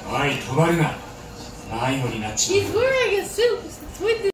おい、止まるな。迷子になっちまう。 He's wearing a suit with